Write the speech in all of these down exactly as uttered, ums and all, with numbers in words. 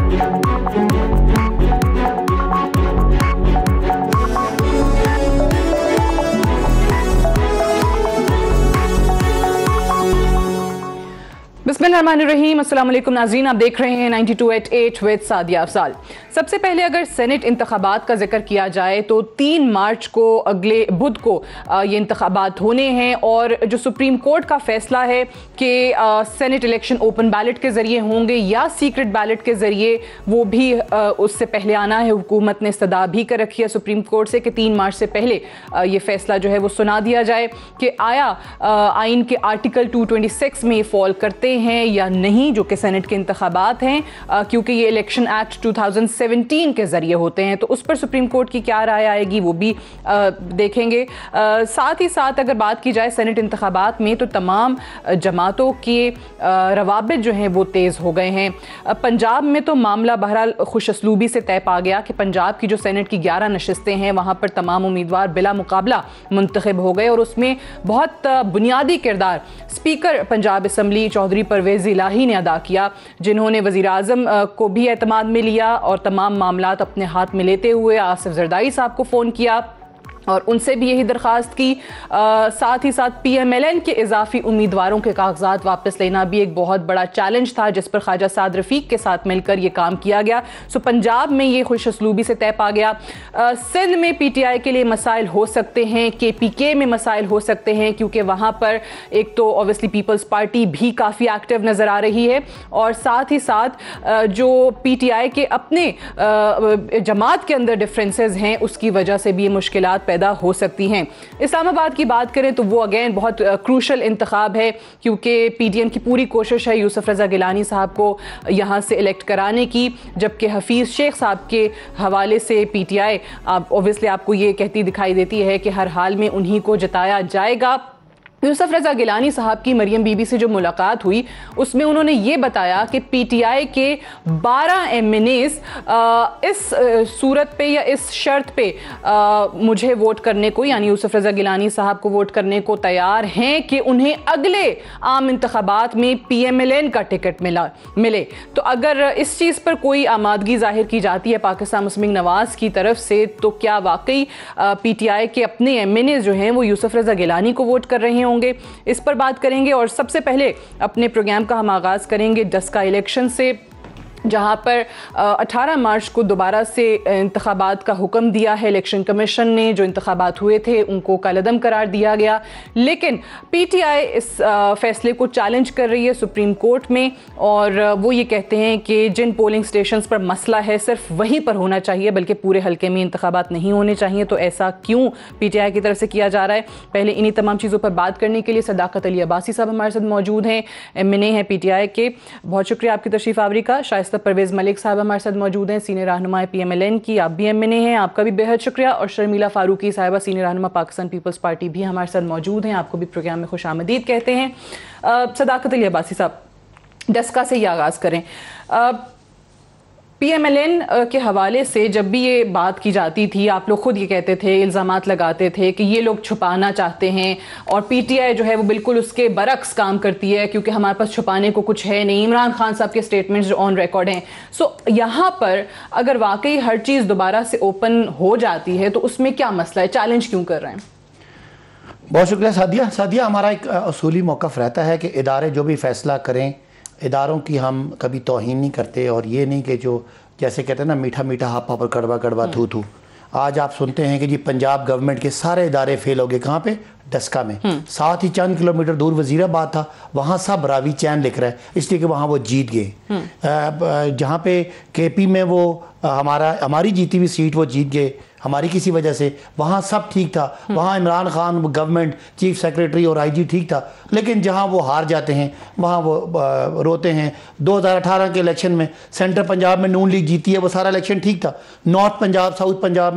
बिस्मिल्लाहिर्रहमानिर्रहीम, अस्सलाम वालेकुम नाज़रीन, आप देख रहे हैं ninety two eight eight with Sadia Afzal. सबसे पहले अगर सेनेट इंतखाबात का जिक्र किया जाए तो तीन मार्च को अगले बुध को ये इंतखाबात होने हैं और जो सुप्रीम कोर्ट का फैसला है कि सेनेट इलेक्शन ओपन बैलेट के ज़रिए होंगे या सीक्रेट बैलेट के ज़रिए, वो भी उससे पहले आना है। हुकूमत ने इस्तदा भी कर रखी है सुप्रीम कोर्ट से कि तीन मार्च से पहले ये फैसला जो है वो सुना दिया जाए कि आया आइन के आर्टिकल टू ट्वेंटी सिक्स में फॉल करते हैं या नहीं, जो कि सेनेट के इंतखाबात हैं, क्योंकि ये election act two thousand seventeen के ज़रिए होते हैं। तो उस पर सुप्रीम कोर्ट की क्या राय आएगी वो भी आ, देखेंगे। आ, साथ ही साथ अगर बात की जाए सेनेट इंतखाबात में तो तमाम जमातों के रवाबित जो हैं वो तेज़ हो गए हैं। पंजाब में तो मामला बहरहाल खुशअस्लूबी से तय पा गया कि पंजाब की जो सेनेट की ग्यारह नशस्तें हैं वहाँ पर तमाम उम्मीदवार बिला मुकाबला मुंतखब हो गए और उसमें बहुत बुनियादी किरदार स्पीकर पंजाब असम्बली चौधरी परवेज़ इलाही ने अदा किया, जिन्होंने वज़ीर आज़म को भी एतमाद में लिया और तमाम मामलात अपने हाथ में लेते हुए आसिफ जरदारी साहब को फ़ोन किया और उनसे भी यही दरख्वास्त की। आ, साथ ही साथ पी एम एल एन के इजाफी उम्मीदवारों के कागजात वापस लेना भी एक बहुत बड़ा चैलेंज था, जिस पर ख्वाजा साद रफ़ीक के साथ मिलकर ये काम किया गया। सो पंजाब में ये खुशअस्लूबी से तय पा गया। आ, सिंध में पी टी आई के लिए मसाइल हो सकते हैं, के पी के में मसाइल हो सकते हैं, क्योंकि वहाँ पर एक तो ऑब्वियसली पीपल्स पार्टी भी काफ़ी एक्टिव नज़र आ रही है और साथ ही साथ आ, जो पी टी आई के अपने आ, जमात के अंदर डिफरेंसेस हैं उसकी वजह से भी ये मुश्किलात पैदा हो सकती हैं। इस्लामाबाद की बात करें तो वो अगेन बहुत क्रूशल इंतखाब है, क्योंकि पीडीएम की पूरी कोशिश है यूसुफ रज़ा गिलानी साहब को यहाँ से इलेक्ट कराने की, जबकि हफीज़ शेख साहब के हवाले से पीटीआई ऑब्वियसली आपको ये कहती दिखाई देती है कि हर हाल में उन्हीं को जिताया जाएगा। यूसुफ रज़ा गिलानी साहब की मरियम बीबी से जो मुलाकात हुई उसमें उन्होंने ये बताया कि पीटीआई के बारह एम एन एज़ इस आ, सूरत पे या इस शर्त पे आ, मुझे वोट करने को, यानी यूसुफ रज़ा गिलानी साहब को वोट करने को तैयार हैं कि उन्हें अगले आम इंतखाबात में पी एम एल एन का टिकट मिला मिले। तो अगर इस चीज़ पर कोई आमादगी जाहिर की जाती है पाकिस्तान मुस्लिम लीग नवाज़ की तरफ से, तो क्या वाकई पी टी आई के अपने एम एन एज़ जो हैं वो यूसुफ रज़ा गिलानी को वोट कर रहे हैं होंगे, इस पर बात करेंगे। और सबसे पहले अपने प्रोग्राम का हम आगाज़ करेंगे डस्का इलेक्शन से, जहाँ पर अठारह मार्च को दोबारा से इंतखाबात का हुक्म दिया है इलेक्शन कमीशन ने। जो इंतखाबात हुए थे उनको कलअदम करार दिया गया, लेकिन पीटीआई इस फैसले को चैलेंज कर रही है सुप्रीम कोर्ट में और वो ये कहते हैं कि जिन पोलिंग स्टेशंस पर मसला है सिर्फ वहीं पर होना चाहिए, बल्कि पूरे हल्के में इंतखाबात नहीं होने चाहिए। तो ऐसा क्यों पीटीआई की तरफ से किया जा रहा है? पहले इन्हीं तमाम चीज़ों पर बात करने के लिए सदाकत अली अब्बासी साहब हमारे साथ मौजूद हैं, एम एन ए हैं पीटीआई के। बहुत शुक्रिया आपकी तशरीफ़ आवरी का। शायद परवेज़ मलिक साहब हमारे साथ मौजूद हैं, सीनियर रहनुमा पी एम एल एन की, आप भी एम एन ए हैं, आपका भी बेहद शुक्रिया। और शर्मिला फारूकी साहिबा सीनियर रहनुमा पाकिस्तान पीपल्स पार्टी भी हमारे साथ मौजूद हैं, आपको भी प्रोग्राम में खुशामदीद कहते हैं। सदाकत अली अब्बासी साहब, डस्का से ही आगाज़ करें। आ, पी एम एल एन के हवाले से जब भी ये बात की जाती थी, आप लोग खुद ये कहते थे, इल्ज़ामात लगाते थे कि ये लोग छुपाना चाहते हैं और पीटीआई जो है वो बिल्कुल उसके बरक्स काम करती है, क्योंकि हमारे पास छुपाने को कुछ है नहीं। इमरान खान साहब के स्टेटमेंट्स जो ऑन रिकॉर्ड हैं। सो यहाँ पर अगर वाकई हर चीज़ दोबारा से ओपन हो जाती है तो उसमें क्या मसला है, चैलेंज क्यों कर रहे हैं? बहुत शुक्रिया सादिया। सादिया, हमारा एक असूली मौक़िफ़ रहता है कि इदारे जो भी फ़ैसला करें, इदारों की हम कभी तौहीन नहीं करते और ये नहीं कि जो जैसे कहते हैं ना मीठा मीठा हापा पर कड़वा कड़वा थू थू। आज आप सुनते हैं कि जी पंजाब गवर्नमेंट के सारे इदारे फेल हो गए। कहाँ पे? डस्का में। साथ ही चंद किलोमीटर दूर वजीराबाद था, वहाँ सब रावी चैन लिख रहा है, इसलिए कि वहाँ वो जीत गए। जहाँ पे के पी में वो हमारा हमारी जीती हुई सीट वो जीत गए हमारी किसी वजह से, वहाँ सब ठीक था। वहाँ Imran Khan government chief secretary और आई जी ठीक था, लेकिन जहाँ वो हार जाते हैं वहाँ वो रोते हैं। दो हज़ार अठारह के इलेक्शन में सेंट्रल पंजाब में नून लीग जीती है, वो सारा इलेक्शन ठीक था। नॉर्थ पंजाब साउथ पंजाब में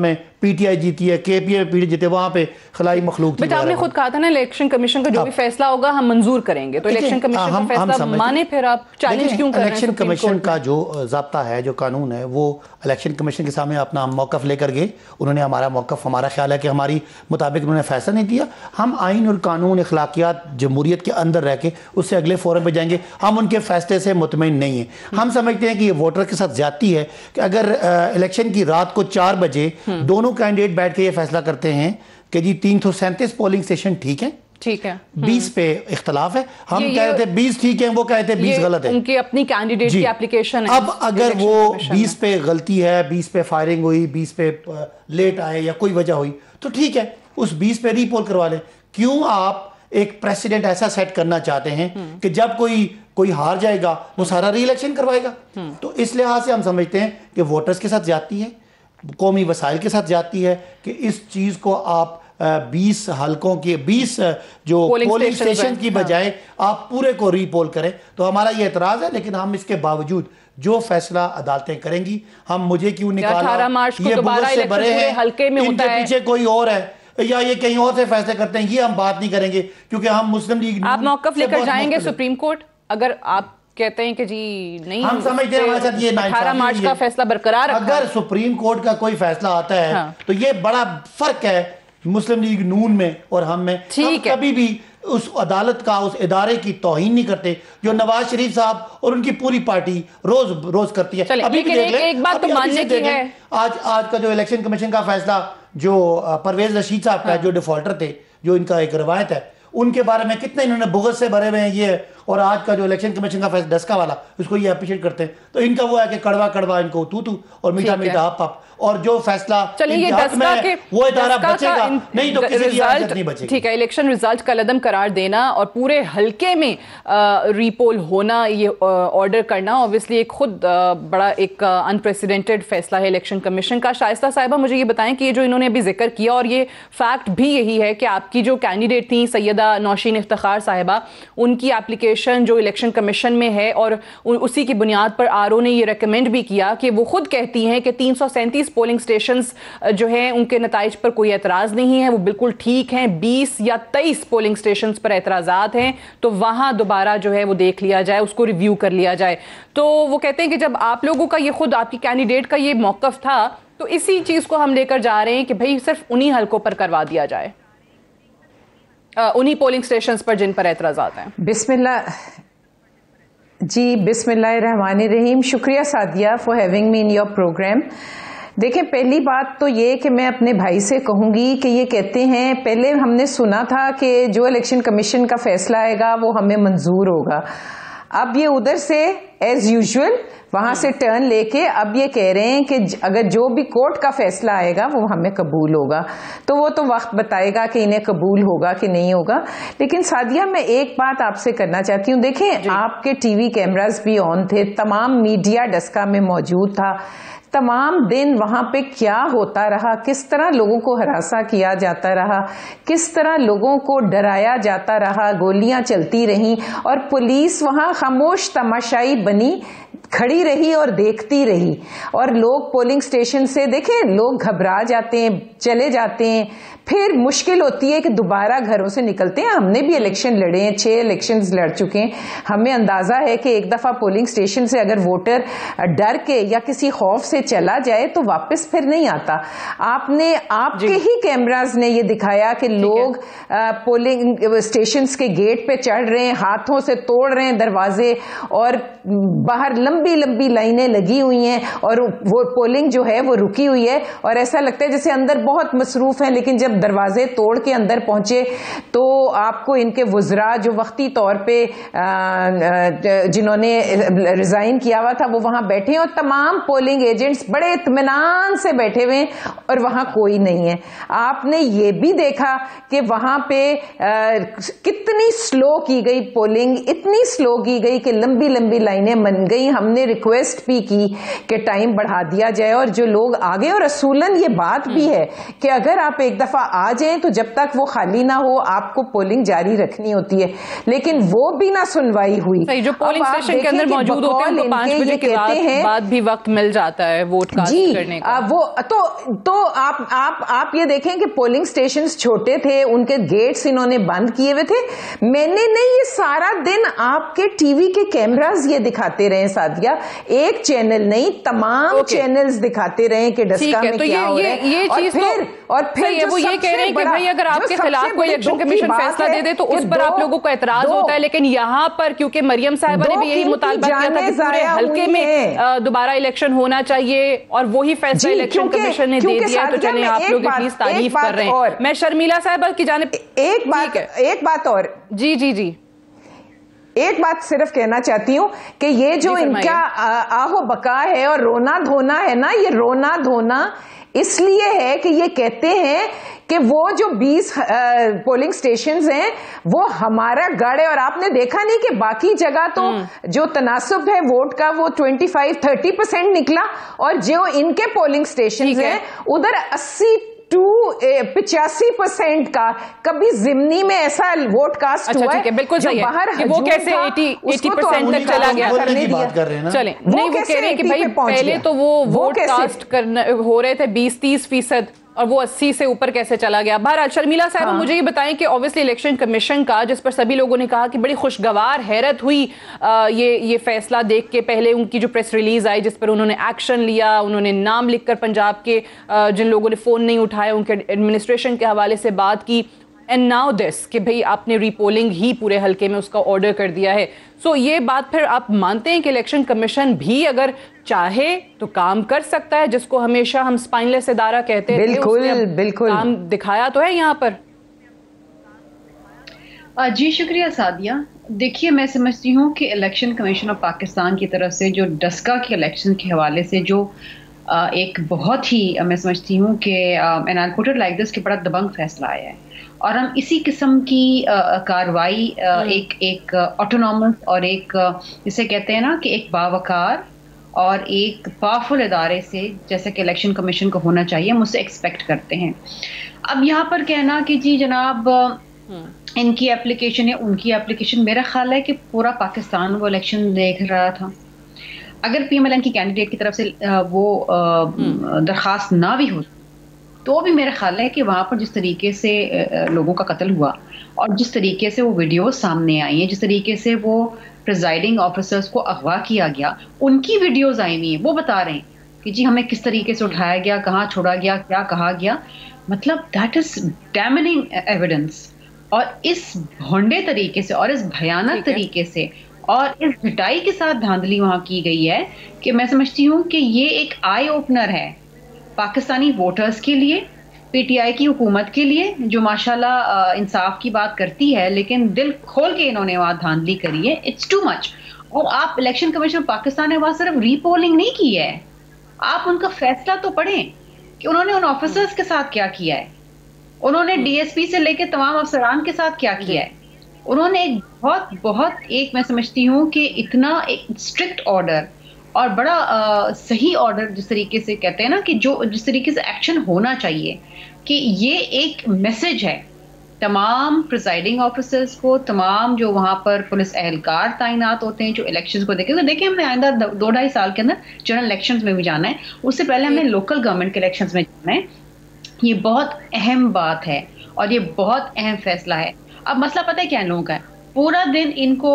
पीटीआई जीती है, केपीए पीटी जीते, वहां पे खलाई मखलूक थी। बट आपने खुद कहा था ना इलेक्शन कमीशन का जो भी फैसला होगा हम मंजूर करेंगे, तो इलेक्शन कमीशन का फैसला माने फिर आप चैलेंज क्यों कर रहे हैं? इलेक्शन कमीशन का जो ज़ाब्ता है, जो कानून है, वो इलेक्शन कमीशन के सामने अपना मौक़िफ़ लेकर गए। उन्होंने हमारा मौक़िफ़, हमारा ख्याल है कि हमारी मुताबिक उन्होंने फैसला नहीं दिया। हम आइन और कानून, अखलाकियात, जमहूरियत के अंदर रह के उससे अगले फोरम पर जाएंगे। हम उनके फैसले से मुतमईन नहीं हैं। हम समझते हैं कि ये वोटर के साथ ज्यादती है कि अगर इलेक्शन की रात को चार बजे दोनों कैंडिडेट बैठ के ये फैसला करते हैं कि जी तीन सौ सैंतीस पोलिंग स्टेशन ठीक है, ठीक है, बीस पे इख्तलाफ है, हम कह रहे थे बीस ठीक है, वो कहते हैं बीस गलत है, उनकी अपनी कैंडिडेट की एप्लीकेशन है। अब अगर वो बीस पे गलती है, बीस पे फायरिंग हुई, बीस पे लेट आए या कोई वजह हुई, तो ठीक है, उस बीस पे रीपोल करवा लें। क्यों आप एक प्रेसिडेंट ऐसा सेट करना चाहते हैं कि जब कोई कोई हार जाएगा वो सारा री इलेक्शन करवाएगा? तो इस लिहाज से हम समझते हैं कि वोटर्स के साथ ज्यादती है, कौमी वसाइल के साथ ज्यादती है कि इस चीज को आप बीस हलकों के बीस जो पोलिंग स्टेशन की बजाय आप पूरे को रीपोल करें। तो हमारा ये एतराज है, लेकिन हम इसके बावजूद जो फैसला अदालतें करेंगी, हम मुझे क्यों निकाला, ये बुगत से भरे हैं, इनके पीछे कोई और है या ये कहीं और से फैसले करते हैं, ये हम बात नहीं करेंगे, क्योंकि हम मुस्लिम लीग। आप मौक़िफ़ लेकर जाएंगे सुप्रीम कोर्ट अगर आप कहते हैं कि जी नहीं, हम समझते हैं हमारे साथ ये अठारह मार्च का फैसला बरकरार रखा। अगर सुप्रीम कोर्ट का कोई फैसला आता है हाँ। तो ये बड़ा फर्क है मुस्लिम लीग नून में और हम में। हम कभी भी उस अदालत का, उस इदारे की तौहीन नहीं करते जो नवाज शरीफ साहब और उनकी पूरी पार्टी रोज रोज करती है। अभी भी देख ले, एक बात तो मानने की है, आज आज का जो इलेक्शन कमीशन का फैसला, जो परवेज रशीद साहब का जो डिफॉल्टर थे, जो इनका एक रवायत है, उनके बारे में कितने इन्होंने बुगत से भरे हुए हैं ये, और आज का जो इलेक्शन कमीशन का फैसला डस्का वाला, उसको ये अप्रिशिएट करते हैं। तो इनका वो है कि कड़वा कड़वा इनको तू तू और मीठा मीठा आप आप, और जो फैसला चलिए डस्का के वो इदारा बचेगा नहीं तो किसी की इज्जत नहीं बचेगी। ठीक है, इलेक्शन रिजल्ट का कलअदम करार देना और पूरे हल्के में रीपोल होना, ये ऑर्डर करना ऑब्वियसली एक खुद आ, बड़ा एक अनप्रेसिडेंटेड फैसला है इलेक्शन कमीशन का। शाइस्ता साहिबा, मुझे ये बताएं कि ये जो इन्होंने अभी जिक्र किया, और ये फैक्ट भी यही है कि आपकी जो कैंडिडेट थी सैयदा नौशीन इफ्तिखार साहिबा, उनकी एप्लीकेशन जो इलेक्शन कमीशन में है, और उसी की बुनियाद पर आर ओ ने ये रिकमेंड भी किया कि वो खुद कहती हैं कि तीन सौ सैंतीस पोलिंग स्टेशंस जो हैं उनके नताइज पर कोई एतराज़ नहीं है, वो बिल्कुल ठीक हैं। बीस या तेईस पोलिंग स्टेशंस पर एतराज़ात हैं, तो वहाँ दोबारा जो है वो देख लिया जाए, उसको रिव्यू कर लिया जाए। तो वो कहते हैं कि जब आप लोगों का ये खुद आपकी कैंडिडेट का ये मौक़िफ़ था, तो इसी चीज़ को हम लेकर जा रहे हैं कि भाई सिर्फ उन्हीं हलकों पर करवा दिया जाए, उन्हीं पोलिंग स्टेशंस पर जिन पर एतराज़ात हैं। बिस्मिल्लाह जी, बिस्मिल्लाहिर्रहमानिर्रहीम। शुक्रिया Sadia for having me in your program. देखें, पहली बात तो ये कि मैं अपने भाई से कहूंगी कि ये कहते हैं, पहले हमने सुना था कि जो इलेक्शन कमीशन का फैसला आएगा वो हमें मंजूर होगा। अब ये उधर से एज यूजुअल वहां से टर्न लेके अब ये कह रहे हैं कि अगर जो भी कोर्ट का फैसला आएगा वो हमें कबूल होगा। तो वो तो वक्त बताएगा कि इन्हें कबूल होगा कि नहीं होगा। लेकिन सादिया, मैं एक बात आपसे करना चाहती हूँ। देखें, आपके टीवी कैमरास भी ऑन थे, तमाम मीडिया डस्का में मौजूद था, तमाम दिन वहां पे क्या होता रहा, किस तरह लोगों को हरासा किया जाता रहा, किस तरह लोगों को डराया जाता रहा, गोलियां चलती रहीं और पुलिस वहां खामोश तमाशाई बनी खड़ी रही और देखती रही। और लोग पोलिंग स्टेशन से, देखें, लोग घबरा जाते हैं, चले जाते हैं, फिर मुश्किल होती है कि दोबारा घरों से निकलते हैं। हमने भी इलेक्शन लड़े हैं, छह इलेक्शंस लड़ चुके हैं, हमें अंदाजा है कि एक दफा पोलिंग स्टेशन से अगर वोटर डर के या किसी खौफ से चला जाए तो वापस फिर नहीं आता। आपने आपके ही कैमराज ने ये दिखाया कि लोग पोलिंग स्टेशन के गेट पे चढ़ रहे हैं, हाथों से तोड़ रहे हैं दरवाजे, और बाहर लंबी लंबी लाइनें लगी हुई हैं, और वो पोलिंग जो है वो रुकी हुई है, और ऐसा लगता है जैसे अंदर बहुत मसरूफ है, लेकिन जब दरवाजे तोड़ के अंदर पहुंचे तो आपको इनके वुज़रा जो वक्ती तौर पे जिन्होंने रिजाइन किया हुआ था वो वहां बैठे, और तमाम पोलिंग एजेंट्स बड़े इत्मीनान से बैठे हुए, और वहां कोई नहीं है। आपने ये भी देखा कि वहां पे कितनी स्लो की गई पोलिंग, इतनी स्लो की गई कि लंबी लंबी लाइनें बन गई। हमने रिक्वेस्ट भी की कि टाइम बढ़ा दिया जाए, और जो लोग आगे, और असूलन ये बात भी है कि अगर आप एक दफा आ जाएं तो जब तक वो खाली ना हो आपको पोलिंग जारी रखनी होती है, लेकिन वो भी ना सुनवाई हुई। जो पोलिंग स्टेशन के अंदर मौजूद होते हैं उनको पांच बजे के बाद, बाद भी वक्त मिल जाता है है वोट कास्ट करने का। आ, वो तो तो आप आप आप ये देखें कि पोलिंग स्टेशंस छोटे थे, उनके गेट्स इन्होंने बंद किए हुए थे। मैंने नहीं, ये सारा दिन आपके टीवी के कैमरास ये दिखाते रहे सादिया, एक चैनल नहीं तमाम okay. चैनल्स दिखाते रहे कि डस्का में तो क्या ये, हो रहा है। ये और फिर और फिर वो ये कह रहे हैं कि भाई अगर आपके खिलाफ कोई इलेक्शन कमीशन फैसला दे दे तो उस पर आप लोगों को एतराज होता है, लेकिन यहाँ पर क्योंकि मरियम साहिबा ने भी यही मुतालबा किया था कि पूरे हल्के में दोबारा इलेक्शन होना चाहिए और वही फैसला इलेक्शन कमीशन ने दे दिया, तो चलिए आप लोग प्लीज तारीफ कर रहे हैं। मैं शर्मिला साहिबा की जानिब एक बात एक बात और जी जी जी एक बात सिर्फ कहना चाहती हूँ कि ये जो इनका आहो बका है और रोना धोना है ना, ये रोना धोना इसलिए है कि ये कहते हैं कि वो जो बीस पोलिंग स्टेशंस हैं वो हमारा गढ़ है, और आपने देखा नहीं कि बाकी जगह तो जो तनासुब है वोट का वो पच्चीस तीस परसेंट निकला, और जो इनके पोलिंग स्टेशंस हैं उधर अस्सी टू पिचासी परसेंट का कभी जिमनी में ऐसा वोट कास्ट अच्छा, हुआ है। बिल्कुल सही है बाहर कि वो कैसे अस्सी परसेंट तक चला गया। चले नहीं, वो कह रहे हैं कि भाई पहले तो वो वोट कास्ट करने हो रहे थे बीस तीस फीसद और वो अस्सी से ऊपर कैसे चला गया। बहरहाल शर्मिला साहब हाँ। मुझे ये बताएं कि ऑब्वियसली इलेक्शन कमीशन का, जिस पर सभी लोगों ने कहा कि बड़ी खुशगवार हैरत हुई आ, ये ये फैसला देख के, पहले उनकी जो प्रेस रिलीज आई जिस पर उन्होंने एक्शन लिया, उन्होंने नाम लिखकर पंजाब के आ, जिन लोगों ने फ़ोन नहीं उठाया उनके एडमिनिस्ट्रेशन के हवाले से बात की, एंड नाउ दिस कि भाई आपने रीपोलिंग ही पूरे हल्के में उसका ऑर्डर कर दिया है। सो so, ये बात फिर आप मानते हैं कि इलेक्शन कमीशन भी अगर चाहे तो काम कर सकता है, जिसको हमेशा हम स्पाइनलेस इदारा कहते हैं। बिल्कुल बिल्कुल काम दिखाया तो है यहाँ पर। जी शुक्रिया सादिया। देखिए, मैं समझती हूँ कि इलेक्शन कमीशन ऑफ पाकिस्तान की तरफ से जो डस्का के इलेक्शन के हवाले से जो एक बहुत ही मैं समझती हूँ कि and I put it like this कि बड़ा दबंग फैसला आया है, और हम इसी किस्म की कार्रवाई एक एक ऑटोनॉमस और एक जिसे कहते हैं ना कि एक बावकार और एक पावरफुल इदारे से जैसे कि इलेक्शन कमीशन को होना चाहिए, हम उससे एक्सपेक्ट करते हैं। अब यहाँ पर कहना कि जी जनाब इनकी एप्लीकेशन है उनकी एप्लीकेशन, मेरा ख्याल है कि पूरा पाकिस्तान वो इलेक्शन देख रहा था। अगर पी एम एल एन की कैंडिडेट की तरफ से वो दरख्वास्त ना भी हो तो भी मेरा ख्याल है कि वहाँ पर जिस तरीके से लोगों का कत्ल हुआ और जिस तरीके से वो वीडियो सामने आई हैं, जिस तरीके से वो प्रिजाइडिंग ऑफिसर्स को अगवा किया गया, उनकी वीडियोस आई हुई हैं, वो बता रहे हैं कि जी हमें किस तरीके से उठाया गया, कहाँ छोड़ा गया, क्या कहा गया। मतलब दैट इज डैमेनिंग एविडेंस। और इस भोंडे तरीके से और इस भयानक तरीके से और इस घटाई के साथ धांधली वहाँ की गई है कि मैं समझती हूँ कि ये एक आई ओपनर है पाकिस्तानी वोटर्स के लिए, पीटीआई की हुकूमत के लिए जो माशाल्लाह इंसाफ की बात करती है, लेकिन दिल खोल के इन्होंने वहाँ धांधली करी है। It's too much. और आप इलेक्शन कमीशन पाकिस्तान ने वहाँ सिर्फ रीपोलिंग नहीं की है, आप उनका फैसला तो पढ़ें कि उन्होंने उन ऑफिसर्स के साथ क्या किया है, उन्होंने डीएसपी से लेकर तमाम अफसरान के साथ क्या किया है। उन्होंने एक बहुत बहुत एक मैं समझती हूँ कि इतना एक स्ट्रिक्ट ऑर्डर और बड़ा आ, सही ऑर्डर जिस तरीके से कहते हैं ना कि जो जिस तरीके से एक्शन होना चाहिए, कि ये एक मैसेज है तमाम प्रिजाइडिंग ऑफिसर्स को, तमाम जो वहाँ पर पुलिस एहलकार तैनात होते हैं जो इलेक्शंस को देखें। तो देखिए हमने आइंदा दो ढाई साल के अंदर जनरल इलेक्शंस में भी जाना है, उससे पहले हमने लोकल गवर्नमेंट के इलेक्शंस में जाना है। ये बहुत अहम बात है और ये बहुत अहम फैसला है। अब मसला पता है क्या है लोगों का, पूरा दिन इनको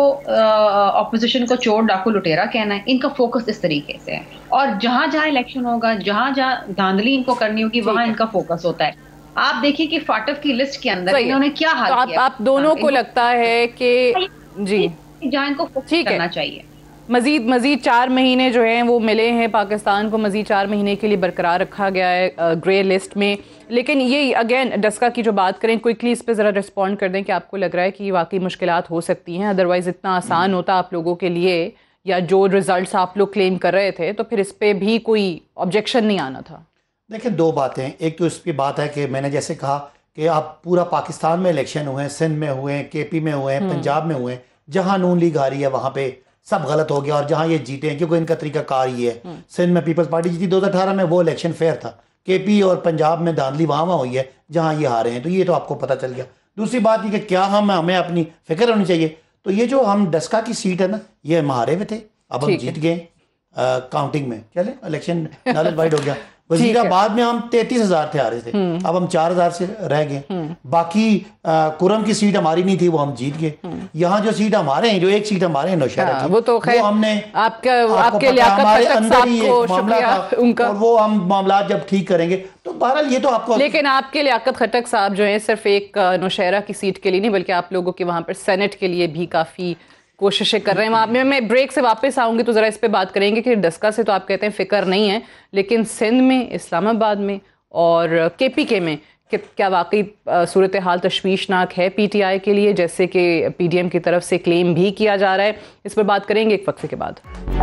ऑपोजिशन को चोर डाकू लुटेरा कहना है, इनका फोकस इस तरीके से है। और जहां जहां इलेक्शन होगा, जहां जहां धांधली इनको करनी होगी, वहां इनका फोकस होता है। आप देखिए कि फाटफ की लिस्ट के अंदर इन्होंने क्या हाल तो किया। आप, आप दोनों को लगता है कि जी जहां इनको फोकस करना चाहिए। मजीद मजीद चार महीने जो हैं वो मिले हैं पाकिस्तान को, मजीद चार महीने के लिए बरकरार रखा गया है ग्रे लिस्ट में। लेकिन ये अगेन डस्का की जो बात करें, क्विकली इस पर ज़रा रिस्पॉन्ड कर दें कि आपको लग रहा है कि वाकई मुश्किलात हो सकती हैं, अदरवाइज़ इतना आसान होता आप लोगों के लिए, या जो रिजल्ट्स आप लोग क्लेम कर रहे थे तो फिर इस पर भी कोई ऑब्जेक्शन नहीं आना था। देखिए दो बातें, एक तो इसकी बात है कि मैंने जैसे कहा कि आप पूरा पाकिस्तान में इलेक्शन हुए हैं, सिंध में हुए हैं, के पी में हुए हैं, पंजाब में हुए हैं, जहाँ नून लीग आ रही है वहाँ पे सब गलत हो गया, और जहाँ ये जीते हैं क्योंकि इनका तरीका कार ये है। सिंध में पीपल्स पार्टी जीती दो हज़ार अठारह में, वो इलेक्शन फेयर था। केपी और पंजाब में धांधली वहाँ वहाँ हुई है जहाँ ये हारे हैं, तो ये तो आपको पता चल गया। दूसरी बात ये कि क्या हम हमें अपनी फिक्र होनी चाहिए, तो ये जो हम डस्का की सीट है ना, ये हम हारे हुए थे, अब हम जीत गए, काउंटिंग में, चले इलेक्शन नल वाइड हो गया। वजीराबाद में हम तैतीस हजार थे आ रहे थे, अब हम चार हजार से रह गए। बाकी कुरम की सीट हमारी नहीं थी, वो हम जीत गए। यहाँ जो सीट हमारे हैं, जो एक सीट हमारे हैं नौशहरा की, वो तो खैर हमने आपके आपके लियाकत अंदर ही एक मामला था उनका, और वो हम मामला जब ठीक करेंगे तो बहरहाल ये तो आपको। लेकिन आपके लियाकत खट्टक साहब जो है सिर्फ एक नौशहरा की सीट के लिए नहीं, बल्कि आप लोगों के वहां पर सेनेट के लिए भी काफी कोशिशें कर रहे हैं। मैं, मैं ब्रेक से वापस आऊंगी तो ज़रा इस पे बात करेंगे कि डस्का से तो आप कहते हैं फ़िक्र नहीं है, लेकिन सिंध में, इस्लामाबाद में और के पी के में कि क्या वाकई सूरत हाल तशवीशनाक है पीटीआई के लिए, जैसे कि पीडीएम की तरफ से क्लेम भी किया जा रहा है। इस पर बात करेंगे एक वक्फे के बाद।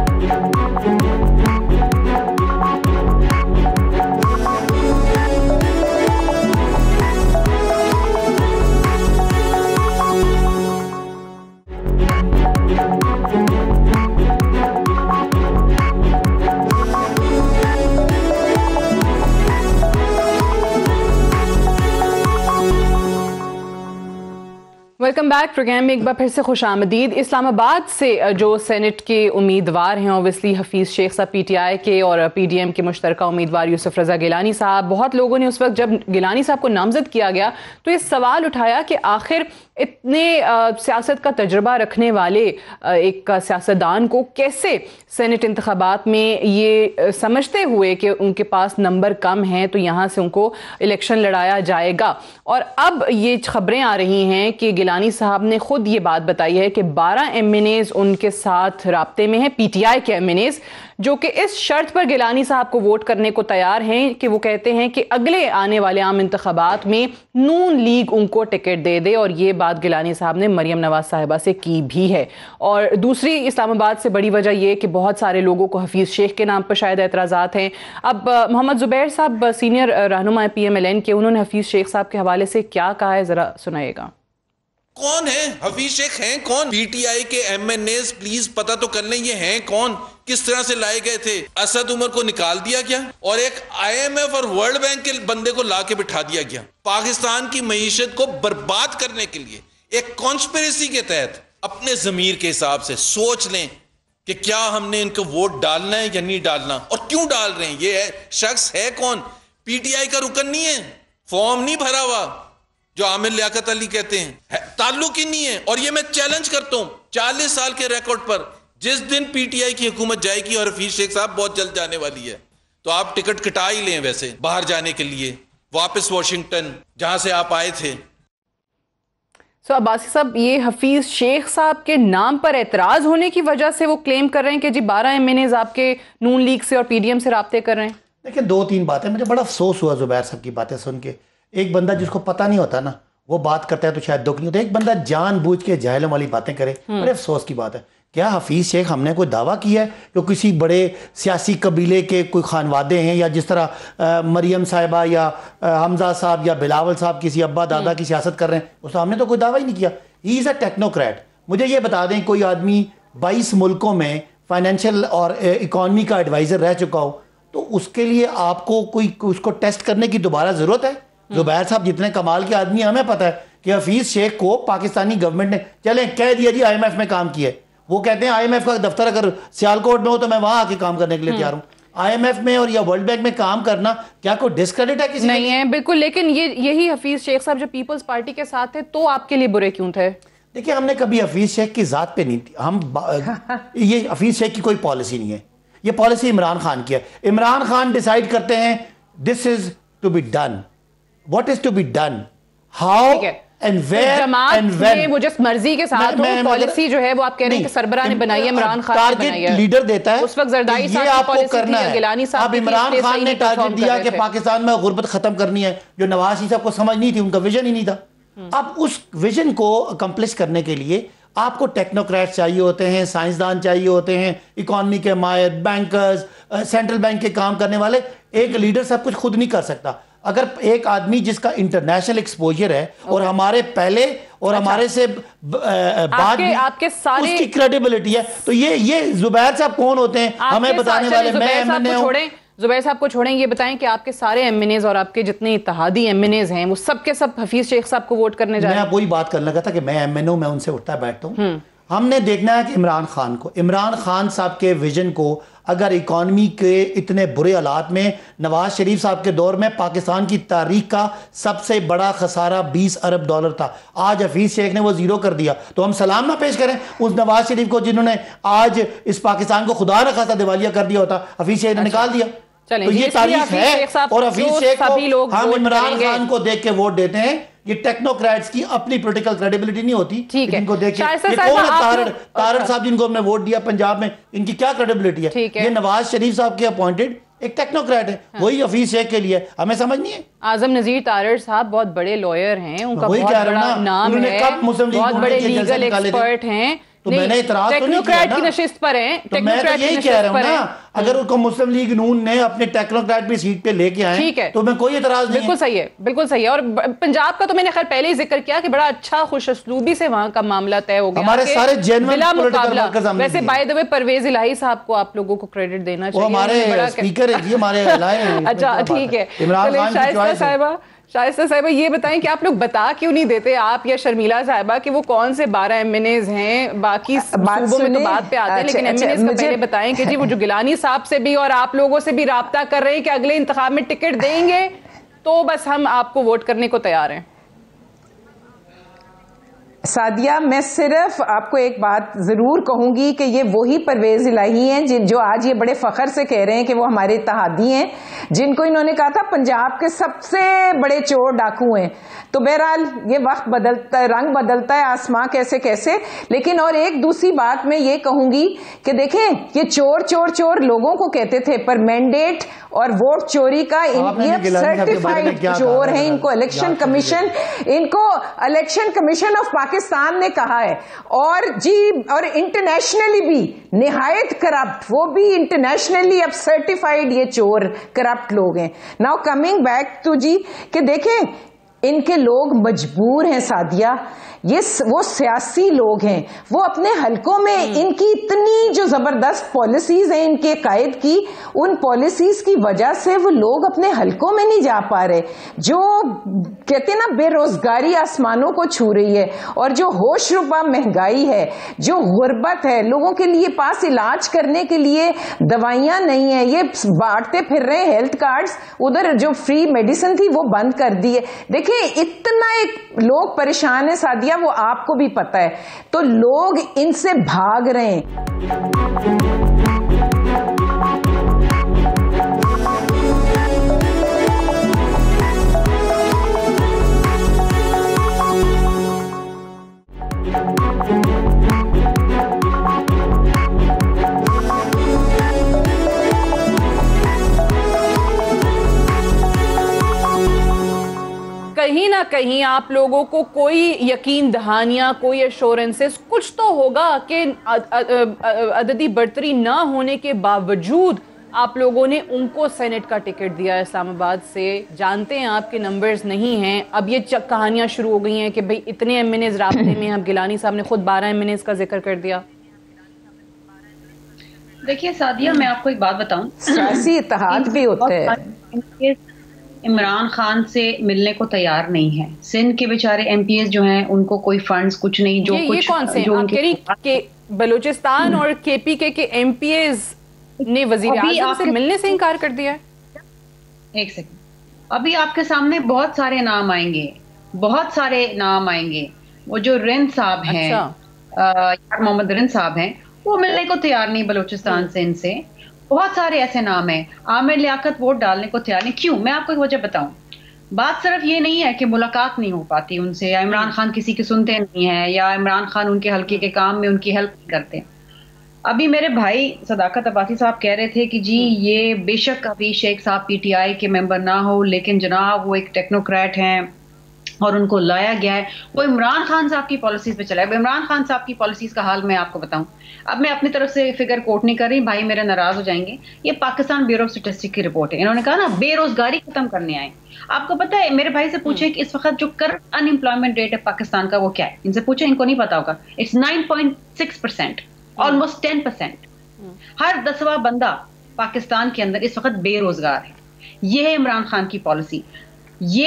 Welcome back. प्रोग्राम में एक बार फिर से खुश आमदीद। इस्लामाबाद से जो सेनेट के उम्मीदवार हैं ऑब्वियसली हफीज़ शेख साहब पीटीआई के और पीडीएम के मुश्तरका उम्मीदवार यूसुफ रज़ा गिलानी साहब, बहुत लोगों ने उस वक्त जब गिलानी साहब को नामजद किया गया तो ये सवाल उठाया कि आखिर इतने सियासत का तजर्बा रखने वाले आ, एक सियासतदान को कैसे सेनेट इंतखाबात में ये समझते हुए कि उनके पास नंबर कम हैं तो यहाँ से उनको इलेक्शन लड़ाया जाएगा। और अब ये खबरें आ रही हैं कि गिलानी साहब ने खुद ये बात बताई है कि बारह एम एन एज़ उनके साथ राब्ते में हैं, पीटीआई के एम एन एज़, जो कि इस शर्त पर गिलानी साहब को वोट करने को तैयार हैं कि वो कहते हैं कि अगले आने वाले आम इंतखाबात में नून लीग उनको टिकट दे दे। और ये बात गिलानी साहब ने मरियम नवाज साहिबा से की भी है। और दूसरी इस्लामाबाद से बड़ी वजह यह कि बहुत सारे लोगों को हफीज़ शेख के नाम पर शायद एतराज़ात हैं। अब मोहम्मद ज़ुबैर साहब सीनियर रहनुमा पी एम एल एन के, उन्होंने हफीज़ शेख साहब के हवाले से क्या कहा है, ज़रा सुनाइएगा। कौन है हफीज शेख? हैं कौन? पीटीआई के एम एन एज़ प्लीज पता तो कर लें, ये हैं कौन, किस तरह से लाए गए थे? असद उमर को निकाल दिया गया और एक आईएमएफ और वर्ल्ड बैंक के बंदे को ला के बिठा दिया गया पाकिस्तान की मईशत को बर्बाद करने के लिए। एक कॉन्स्पिरेसी के तहत अपने जमीर के हिसाब से सोच लें कि क्या हमने इनको वोट डालना है या नहीं डालना, और क्यों डाल रहे हैं। ये है शख्स है कौन? पीटीआई का रुकन नहीं है, फॉर्म नहीं भरा हुआ जो आमिर लियाकत अली कहते हैं, है, ताल्लुक ही नहीं है। और ये मैं चैलेंज करता हूं चालीस साल के रिकॉर्ड पर, जिस दिन पीटीआई की हुकूमत जाएगी और हफीज शेख साहब बहुत जल्द जाने वाली है, तो आप टिकट कटा ही लें वैसे बाहर जाने के लिए, वापस वॉशिंगटन जहां से आप आए थे। सो so, अब्बासी साहब, ये हफीज शेख साहब के नाम पर एतराज होने की वजह से वो क्लेम कर रहे हैं कि जी बारह एम एन एज़ आपके नून लीग से और पीडीएम से राब्ते कर रहे हैं। देखिए, दो तीन बातें, मुझे बड़ा अफसोस हुआ जुबैर साहब की बातें सुन के। एक बंदा जिसको पता नहीं होता ना, वो बात करता है तो शायद दुख नहीं होता। एक बंदा जानबूझ के जाहिलों वाली बातें करे, बड़े अफसोस की बात है। क्या हफीज शेख हमने कोई दावा किया है जो किसी बड़े सियासी कबीले के कोई खानवादे हैं, या जिस तरह आ, मरियम साहिबा या आ, हमजा साहब या बिलावल साहब किसी अब्बा दादा की सियासत कर रहे हैं, उसने हमने तो कोई दावा ही नहीं किया। He is a technocrat. मुझे ये बता दें, कोई आदमी बाईस मुल्कों में फाइनेंशियल और इकॉनमी का एडवाइज़र रह चुका हो, तो उसके लिए आपको कोई उसको टेस्ट करने की दोबारा ज़रूरत है? जुबैर साहब जितने कमाल के आदमी, हमें पता है कि हफीज शेख को पाकिस्तानी गवर्नमेंट ने चले कह दिया जी आईएमएफ में काम किया है। वो कहते हैं आईएमएफ का दफ्तर अगर सियालकोट में हो तो मैं वहां आके काम करने के लिए तैयार हूं। आईएमएफ में और या वर्ल्ड बैंक में काम करना क्या कोई डिस्क्रेडिट है किसी? नहीं है, बिल्कुल। लेकिन ये यही हफीज शेख साहब जो पीपल्स पार्टी के साथ थे, तो आपके लिए बुरे क्यों थे? देखिए, हमने कभी हफीज शेख की जात पे नहीं, हम ये हफीज शेख की कोई पॉलिसी नहीं है, ये पॉलिसी इमरान खान की है। इमरान खान डिसाइड करते हैं this is to be done, what is to be done, how and where and when। वो जिस मर्जी के साथ पॉलिसी जो है वो आप कह रहे हैं कि सरबराह ने बनाई है, इमरान खान ने बनाई है, लीडर देता है उस वक्त जरदारी साहब की पॉलिसी करना है, गिलानी साहब। अब इमरान खान ने टारगेट दिया कि पाकिस्तान में गुर्बत खत्म करनी है, जो नवाज शरीफ साहब को समझ नहीं थी, उनका विजन ही नहीं था। अब उस विजन को अकम्प्लिश करने के लिए आपको टेक्नोक्रेट चाहिए होते हैं, साइंसदान चाहिए होते हैं, इकोनॉमी के माहिर, बैंकर्स, सेंट्रल बैंक के काम करने वाले। एक लीडर सब कुछ खुद नहीं कर सकता। अगर एक आदमी जिसका इंटरनेशनल एक्सपोजर है और हमारे पहले और अच्छा, हमारे से बाद आपके, आपके सारे उसकी क्रेडिबिलिटी है, तो ये ये जुबैर साहब कौन होते हैं हमें बताने वाले? मैं एमएनए हूं। जुबैर साहब को छोड़ें, ये बताएं कि आपके सारे एमएनएज और आपके जितने इत्तेहादी एमएनएज हैं वो सब के सब हफीज शेख साहब को वोट करने जा रहे हैं। मैं वही बात करने लगा था कि मैं एमएनए हूं, मैं उनसे उठता बैठता हूं। हमने देखना है कि इमरान खान को इमरान खान साहब के विजन को, अगर इकॉनमी के इतने बुरे हालात में नवाज शरीफ साहब के दौर में पाकिस्तान की तारीख का सबसे बड़ा खसारा बीस अरब डॉलर था, आज हफीज शेख ने वो जीरो कर दिया, तो हम सलाम ना पेश करें उस नवाज शरीफ को जिन्होंने आज इस पाकिस्तान को खुदा न खासा दिवालिया कर दिया होता, हफीज शेख ने निकाल दिया। तो ये तारीख है और हफीज शेख को हम इमरान खान को देख के वोट देते हैं। ये टेक्नोक्रेट्स की अपनी पॉलिटिकल क्रेडिबिलिटी नहीं होती। ठीक है, इनको देखिए ये कौन है तारड़ तारड़ साहब जिनको हमने वोट दिया पंजाब में, इनकी क्या क्रेडिबिलिटी है? ये नवाज शरीफ साहब के अपॉइंटेड एक टेक्नोक्रेट है, हाँ। वही हफीज शेख के लिए हमें समझ नहीं है। आजम नजीर तारड़ साहब बहुत बड़े लॉयर हैं, उनका बहुत बड़ा नाम है, बहुत बड़े लीगल एक्सपर्ट हैं, तो मैंने इतराज तो नहीं किया ना, की नशिस्त पर हैं, तो मैं तो यही कह रहा हूं ना, अगर उनको मुस्लिम लीग नून ने अपने टेक्नोक्रेट भी सीट पे लेके आए, ठीक है, तो मैं कोई इतराज नहीं। बिल्कुल सही है, बिल्कुल सही है। और पंजाब का तो मैंने खैर पहले ही जिक्र किया कि बड़ा अच्छा खुशअस्लूबी से वहां का मामला तय हो गया, हमारे सारे जेन्युइन पॉलिटिकल वर्कर्स। वैसे by the way Pervaiz Elahi साहब को आप लोगों को क्रेडिट देना चाहिए, हमारे स्पीकर है, हमारे अच्छा ठीक है। शाइस्ता साहिबा शाइस्ता साहिबा ये बताएं कि आप लोग बता क्यों नहीं देते, आप या शर्मिला साहिबा, कि वो कौन से बारह एमएनएज हैं? बाकी सूबों में तो बात पे आते हैं, लेकिन एमएनएज का पहले बताएं कि जी वो जो गिलानी साहब से भी और आप लोगों से भी राब्ता कर रहे हैं कि अगले इंतखाब में टिकट देंगे तो बस हम आपको वोट करने को तैयार हैं। सादिया, मैं सिर्फ आपको एक बात जरूर कहूंगी कि ये वही परवेज इलाही हैं जिन जो आज ये बड़े फख्र से कह रहे हैं कि वो हमारे इत्तेहादी हैं, जिनको इन्होंने कहा था पंजाब के सबसे बड़े चोर डाकू हैं। तो बहरहाल ये वक्त बदलता है, रंग बदलता है, आसमां कैसे कैसे। लेकिन और एक दूसरी बात मैं ये कहूंगी कि देखें, ये चोर चोर चोर लोगों को कहते थे, पर मैंडेट और वोट चोरी का ये सर्टिफाइड चोर है। इनको इलेक्शन कमीशन इनको इलेक्शन कमीशन ऑफ पाकिस्तान ने कहा है, और जी और इंटरनेशनली भी निहायत करप्ट, वो भी इंटरनेशनली अब सर्टिफाइड ये चोर करप्ट लोग हैं। Now coming back to G कि देखें, इनके लोग मजबूर हैं सादिया, ये वो सियासी लोग हैं, वो अपने हलकों में इनकी इतनी जो जबरदस्त पॉलिसीज हैं इनके कायद की, उन पॉलिसीज की वजह से वो लोग अपने हलकों में नहीं जा पा रहे। जो कहते हैं ना, बेरोजगारी आसमानों को छू रही है, और जो होश रुबा महंगाई है, जो गुर्बत है, लोगों के लिए पास इलाज करने के लिए दवाइयां नहीं है, ये बांटते फिर रहे हेल्थ कार्ड्स, उधर जो फ्री मेडिसिन थी वो बंद कर दी है। देखिए इतना एक लोग परेशान है सादिया, वो आपको भी पता है, तो लोग इनसे भाग रहे हैं। कहीं ना कहीं आप लोगों को कोई यकीन दहानियां, कोई एश्योरेंसेस कुछ तो होगा कि अददी बढ़तरी ना होने के बावजूद आप लोगों ने उनको सेनेट का टिकट दिया इस्लामाबाद से। जानते हैं आपके नंबर्स नहीं हैं, अब ये कहानियां शुरू हो गई हैं कि भाई इतने एमएनएज राब्ते में, अब गिलानी साहब ने खुद बारह एमएनएज का जिक्र कर दिया। देखिए सादिया, मैं आपको एक बात बताऊं, सियासी इत्तेहाद भी होते हैं, इमरान खान से मिलने को तैयार नहीं है। सिंध के बेचारे एमपीएस जो हैं उनको कोई फंड्स कुछ नहीं, जो ये, कुछ ये कौन से जो उनके के बलूचिस्तान और केपीके के एमपीएस ने वजीर आज़म से मिलने से इनकार कर दिया है। एक सेकंड, अभी आपके सामने बहुत सारे नाम आएंगे, बहुत सारे नाम आएंगे। वो जो रिंद साहब हैं, अच्छा। मोहम्मद रिंद साहब हैं, वो मिलने को तैयार नहीं बलूचिस्तान से इनसे। बहुत सारे ऐसे नाम हैं। आमिर लियाकत वोट डालने को तैयार नहीं। क्यों? मैं आपको एक वजह बताऊं। बात सिर्फ ये नहीं है कि मुलाकात नहीं हो पाती उनसे, या इमरान खान किसी की सुनते नहीं है, या इमरान खान उनके हल्के के काम में उनकी हेल्प नहीं करते। अभी मेरे भाई सदाकत अब्बासी साहब कह रहे थे कि जी ये बेशक अभी शेख साहब पीटीआई के मेंबर ना हो, लेकिन जनाब वो एक टेक्नोक्रेट हैं और उनको लाया गया है, वो इमरान खान साहब की पॉलिसीज पे चला है। इमरान खान साहब की पॉलिसीज का हाल मैं आपको बताऊं। अब मैं अपनी तरफ से फिगर कोट नहीं कर रही, भाई मेरे नाराज हो जाएंगे। ये पाकिस्तान ब्यूरो ऑफ स्टैटिस्टिक्स की रिपोर्ट है। इन्होंने कहा ना बेरोजगारी खत्म करने आए। आपको पता है, मेरे भाई से पूछे कि इस वक्त जो करंट अनएम्प्लॉयमेंट रेट है पाकिस्तान का वो क्या है, इनसे पूछे, इनको नहीं पता होगा। It's nine point six percent, almost ten percent. हर दसवां बंदा पाकिस्तान के अंदर इस वक्त बेरोजगार है। ये है इमरान खान की पॉलिसी। ये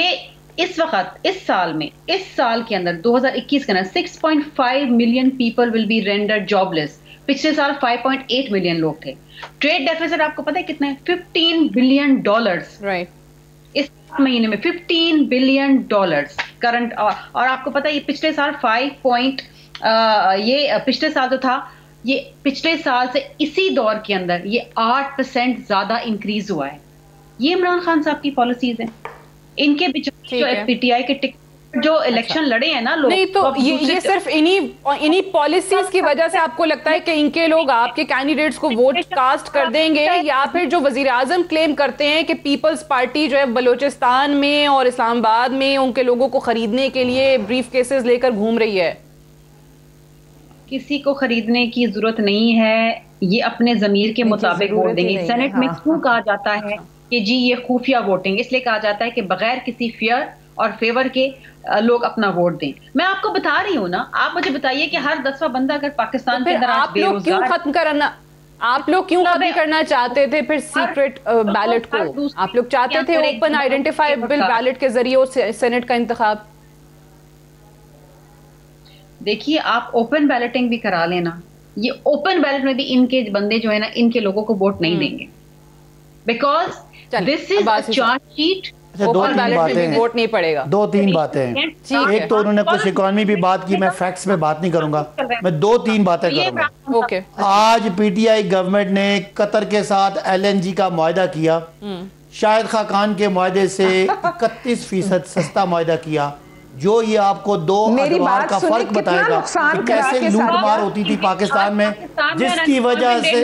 इस वक्त इस साल में इस साल के अंदर दो हज़ार इक्कीस के अंदर six point five million people will be rendered jobless. पिछले साल फाइव पॉइंट एट मिलियन लोग थे। ट्रेड डेफिसिट आपको पता है कितना है? फिफ्टीन बिलियन डॉलर्स राइट इस महीने में, फिफ्टीन बिलियन डॉलर्स करंट। और, और आपको पता है ये पिछले साल फाइव पॉइंट ये पिछले साल जो था ये पिछले साल से इसी दौर के अंदर ये आठ परसेंट ज्यादा इंक्रीज हुआ है। ये इमरान खान साहब की पॉलिसीज हैं। इनके बीच जो पीटीआई के टिक जो इलेक्शन लड़े हैं ना लोग, नहीं तो ये ये सिर्फ इन्हीं इन्हीं पॉलिसीज की वजह से आपको लगता है कि इनके लोग आपके कैंडिडेट्स को वोट कास्ट कर देंगे, या फिर जो वजीर आजम क्लेम करते हैं कि पीपल्स पार्टी जो है बलूचिस्तान में और इस्लामाबाद में उनके लोगों को खरीदने के लिए ब्रीफ केसेस लेकर घूम रही है? किसी को खरीदने की जरूरत नहीं है, ये अपने जमीर के मुताबिक वोट देंगे। सेनेट में क्यों कहा जाता है कि जी ये खुफिया वोटिंग? इसलिए कहा जाता है कि बगैर किसी फियर और फेवर के लोग अपना वोट दें। मैं आपको बता रही हूँ ना, आप मुझे बताइए कि हर दसवां बंदा अगर पाकिस्तान के अंदर आप लोग क्यों खत्म करना आप लोग क्यों खत्म करना चाहते थे फिर सीक्रेट बैलेट को? आप लोग चाहते थे ओपन आइडेंटिफाइबल बैलेट के जरिए सेनेट का इंतखाब। देखिए आप ओपन बैलेटिंग भी करा लेना, ये ओपन बैलेट में भी इनके बंदे जो है ना इनके लोगों को वोट नहीं देंगे, because this is a charge sheet. Open ballot में वोट नहीं पड़ेगा। दो तीन बातें हैं। एक तो उन्होंने कुछ इकोनॉमी भी बात की, मैं फैक्ट्स में बात नहीं करूंगा, मैं दो तीन बातें करूंगा। ओके, आज पीटीआई गवर्नमेंट ने कतर के साथ एलएनजी का मुआहदा किया, शाहिद खाकान के मुआहदे से इकतीस फीसद सस्ता मुआहदा किया, जो ये आपको दो अदवार का फर्क बताएगा कि कैसे लूटमार होती थी पाकिस्तान में, जिसकी वजह से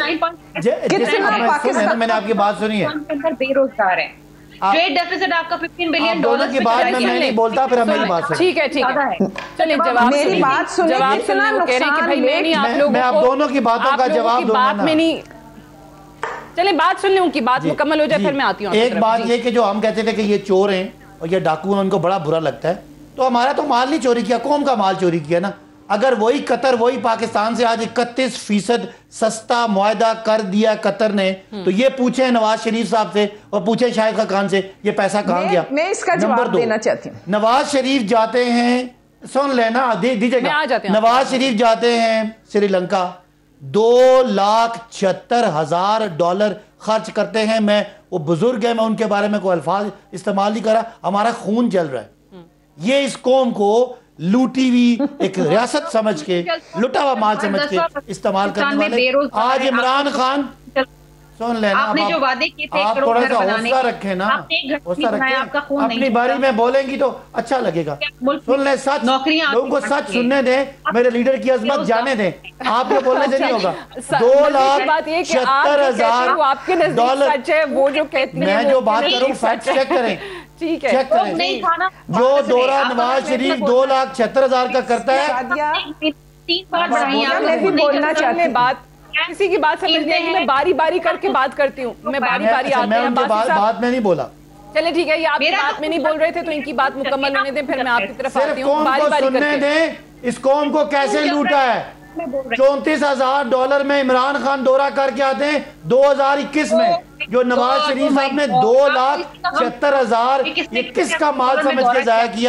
मैंने आपकी बात सुनी है। बेरोजगार है, ट्रेड डेफिसिट आपका फिफ्टीन बिलियन डॉलर की बात में मैं नहीं बोलता, फिर मेरी बात सुनिए। ठीक है ठीक है, चलिए जवाब मेरी बात सुनिए। जवाब सुनना लोग कह रहे हैं कि भाई मैं नहीं आप लोगों मैं आप दोनों की बातों का जवाब दूंगा। बात में नहीं, चलिए बात सुन ले, उनकी बात मुकम्मल हो जाए फिर मैं आती हूँ। एक बात ये कि जो हम कहते थे कि ये चोर हैं और ये डाकू हैं, उनको बड़ा बुरा लगता है, तो हमारा तो माल नहीं चोरी किया, कौम का माल चोरी किया ना। अगर वही कतर वही पाकिस्तान से आज इकतीस फीसद सस्ता मुआहदा कर दिया कतर ने, तो ये पूछे नवाज शरीफ साहब से और पूछे शाहिद खाकान से ये पैसा कहाँ गया। मैं इसका जवाब देना चाहती हूँ। नवाज शरीफ जाते हैं, सुन लेना दीजिएगा, नवाज शरीफ जाते हैं श्रीलंका, दो लाख छिहत्तर हजार डॉलर खर्च करते हैं। मैं वो बुजुर्ग है, मैं उनके बारे में कोई अल्फाज इस्तेमाल नहीं कर रहा, हमारा खून जल रहा है। ये इस कौम को लूटी हुई एक रियासत समझ के, लुटा हुआ माल समझ के इस्तेमाल करने वाले आज इमरान खान, सुन लेना, आपने जो वादे किए थे आप थोड़ा सा हौसला रखे ना, हौसला रखें, अपनी बारी में बोलेंगी तो अच्छा लगेगा। सुन ले, सच लोगों को सच सुनने दें, मेरे लीडर की अजमत जाने दें, आपके बोलने से नहीं होगा। दो लाख छिहत्तर हजार डॉलर, वो जो कहती है मैं जो बात करूँ फैक्ट चेक करें, ठीक है, चेक करें। जो दौरा नवाज शरीफ दो लाख छिहत्तर हजार का करता है, तीन बार बढ़ाई। मैं भी बोलना चाहती हूँ, बात किसी की बात समझ नहीं, मैं बारी बारी करके बात करती हूँ, मैं बारी बारी आते हैं। बात में नहीं बोला, चले ठीक है, ये आप बात में नहीं बोल रहे थे तो इनकी बात मुकम्मल होने दें, फिर मैं आपकी तरफ आती हूँ। बारी बारी सुनने दें, इस कौम को कैसे लूटा है। चौंतीस हजार डॉलर में इमरान खान दौरा करके आते हैं दो हजार इक्कीस में, जो नवाज शरीफ साहब ने दो लाख छिहत्तर हजार ये किसका माल समझ के जाया किया।